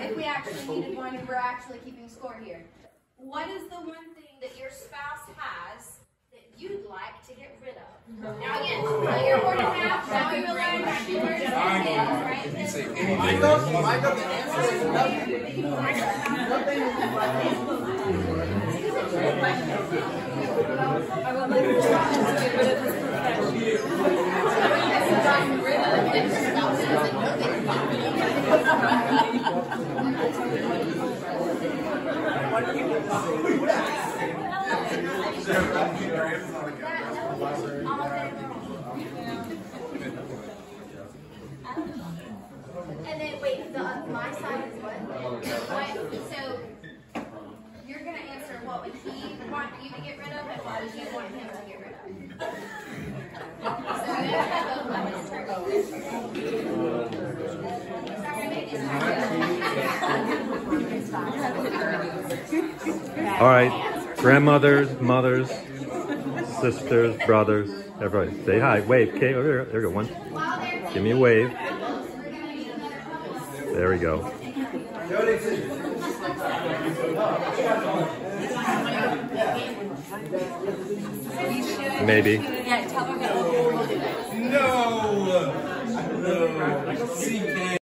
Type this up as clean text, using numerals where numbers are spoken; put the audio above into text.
if we actually needed one and we're actually keeping score here. What is the one thing that your spouse has that you'd like to get rid of? Now again, you're more than half. Now we realize that she wears hands, right? Micah, the answer is nothing. I would like to get rid of his And then wait, my side is what? So you're gonna answer what would he want you to get rid of, and what would you want him to get rid of? So you have All right, grandmothers, mothers, sisters, brothers, everybody, say hi, wave. Okay, there we go. One, give me a wave. There we go. Maybe. No.